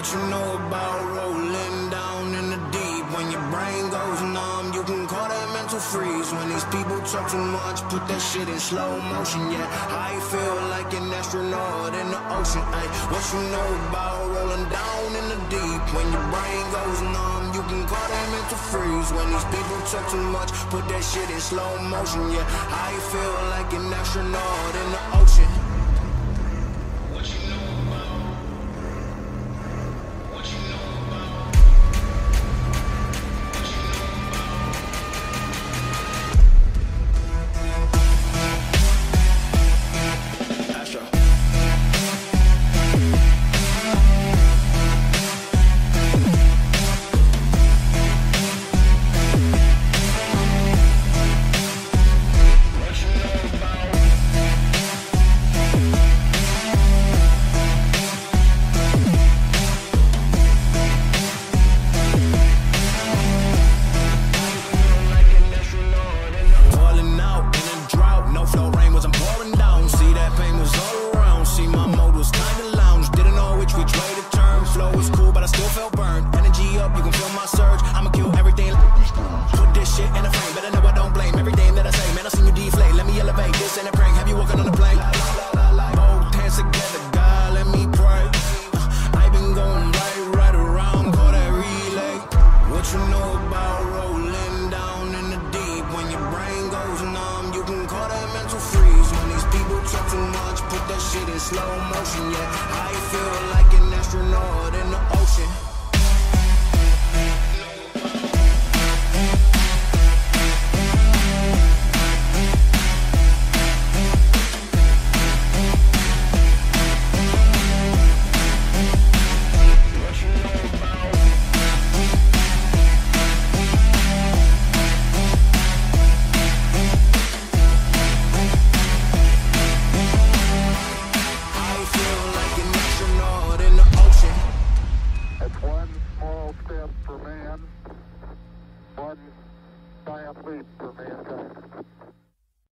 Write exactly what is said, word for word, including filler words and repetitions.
you know about rolling down in the deep? When your brain goes numb, you can call that mental freeze. When these people talk too much, put that shit in slow motion. Yeah, I feel like an astronaut in the ocean. Ay, what you know about rolling down in the deep? When your brain goes numb, you can call that mental freeze. When these people talk too much, put that shit in slow motion. Yeah, I feel like an astronaut in the ocean. Felt burned, energy up, you can feel my surge. I'ma kill everything. Put this shit in a frame, better know what